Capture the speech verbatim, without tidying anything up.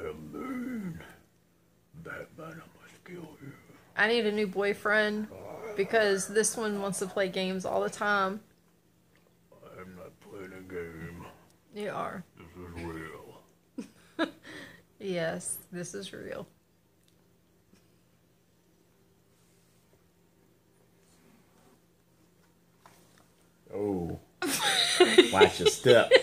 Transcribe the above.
am mean. Batman, I must kill you. I need a new boyfriend because this one wants to play games all the time. I'm not playing a game. You are. This is real. Yes, this is real. Oh. Watch your step.